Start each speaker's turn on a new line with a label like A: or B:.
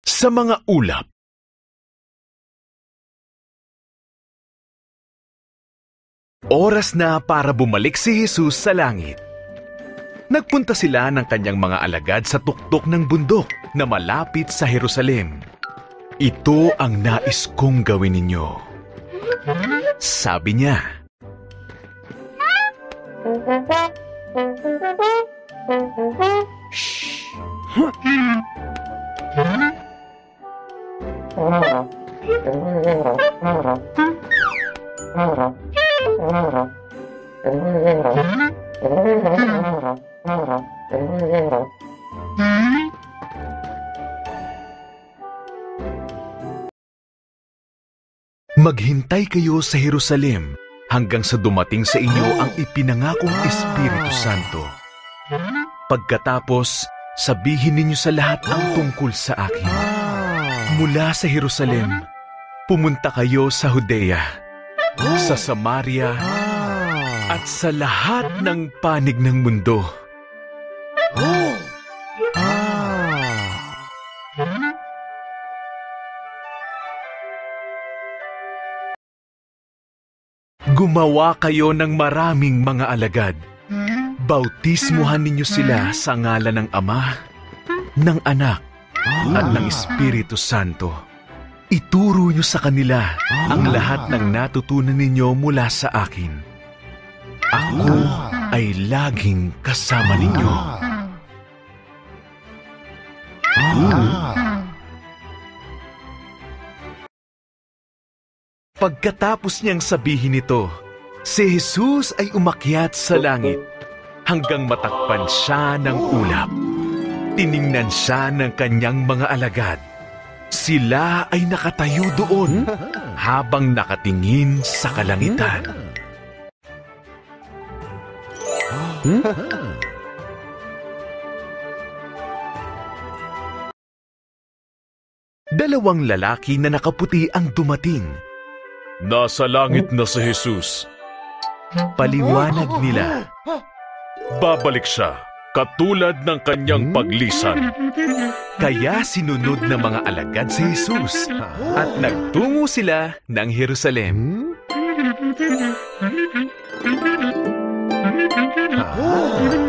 A: sa mga ulap. Oras na para bumalik si Jesus sa langit. Nagpunta sila ng kanyang mga alagad sa tuktok ng bundok na malapit sa Jerusalem. Ito ang nais kong gawin ninyo, sabi niya. Shh! Maghintay kayo sa Jerusalem hanggang sa dumating sa inyo ang ipinangakong Espiritu Santo. Pagkatapos, sabihin ninyo sa lahat ang tungkol sa akin. Mula sa Jerusalem, pumunta kayo sa Judea, sa Samaria, at sa lahat ng panig ng mundo. Gumawa kayo ng maraming mga alagad. Bautismuhan ninyo sila sa ngalan ng Ama, ng Anak, at ng Espiritu Santo. Ituro nyo sa kanila ang lahat ng natutunan ninyo mula sa akin. Ako ay laging kasama ninyo. Pagkatapos niyang sabihin ito, si Jesus ay umakyat sa langit hanggang matakpan siya ng ulap. Tiningnan siya ng kanyang mga alagad. Sila ay nakatayo doon habang nakatingin sa kalangitan. Dalawang lalaki na nakaputi ang dumating. Nasa langit na si Jesus, paliwanag nila. Babalik siya, katulad ng kanyang paglisan. Kaya sinunod ng mga alagad si Jesus at nagtungo sila ng Jerusalem.